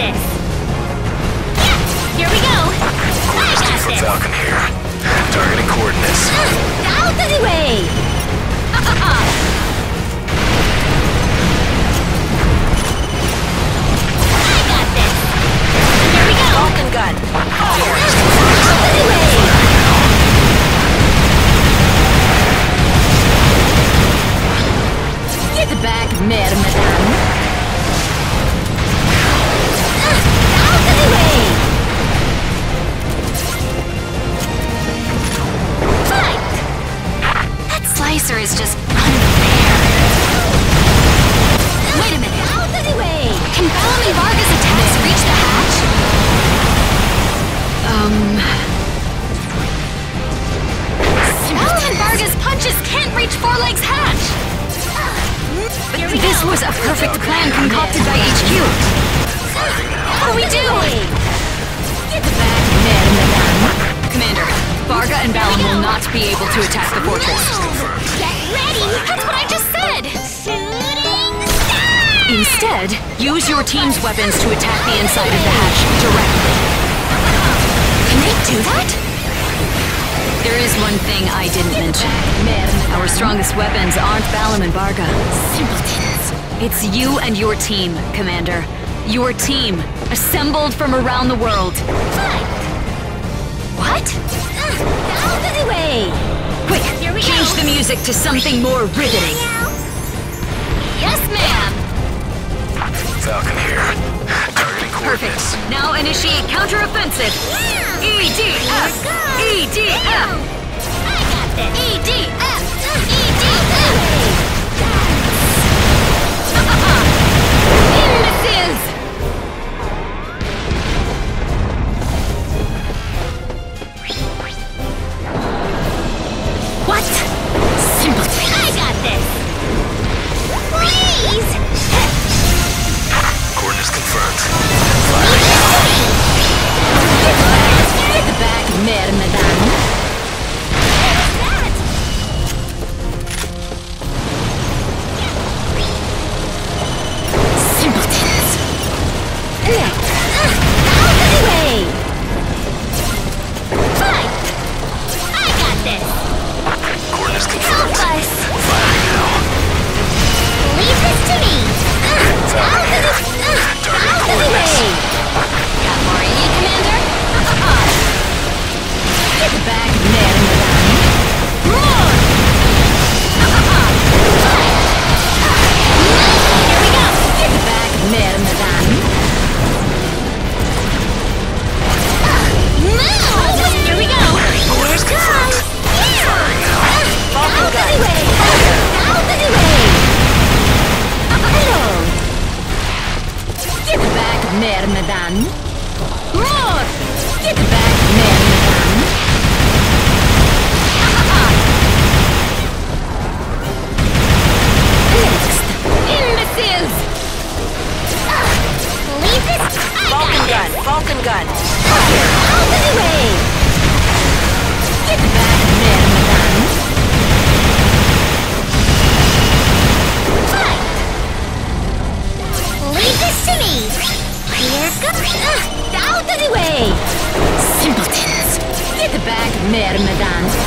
this. Here we go. I got this. Falcon here. Targeting coordinates. Out of the way. I got this. Here we go. Falcon gun. Out of the way. Get back, Mère Madame. Out of the way. Fight. That slicer is just unfair. Wait a minute. Out of the way. Can Bellamy Vargas' attacks reach the hatch? Bellamy Vargas' punches can't reach Fourleg's hatch. But this was a perfect plan concocted by HQ. What do we do? Get back, Mère Madame. Commander, Varga and Balan will not be able to attack the fortress. Get ready! That's what I just said! Shooting star! Instead, use your team's weapons to attack the inside of the hatch directly. Can they do that? There is one thing I didn't mention. Our strongest weapons aren't Balam and Varga. Simpletons. It's you and your team, Commander. Your team, assembled from around the world. What? Out of the way! Quick, change the music to something more riveting. Yes, ma'am! Falcon here. Targeting Perfect. coordinates. Now initiate counteroffensive. EDF! EDF! I got this! EDF! EDF! Imbeciles! What? Simpleton! I got this! Please! Coordinates confirmed. Get back, Mère Madame! Simpletons! Out of the way! Fight! I got this! Coordinates Help confirmed. us! Firing now. Leave this to me! Out of the... Targeting Out of the coordinates. way! Got more in you, Commander? Get back, Mère Madame! More! Here we go! Get back, Mère Madame! Move! Here we go! Coordinates confirmed. Firing now. Out of the way! Out of the way! Hello! Get back, Mère Madame! More! Get back, Mère Madame! Next! Imbeciles! Leave this! Falcon gun. Falcon gun. Out of the way! Get back, Mère Madame! Fight! Leave this to me! Here goes! Out of the way! Simpletons! Get back, Mère Madame!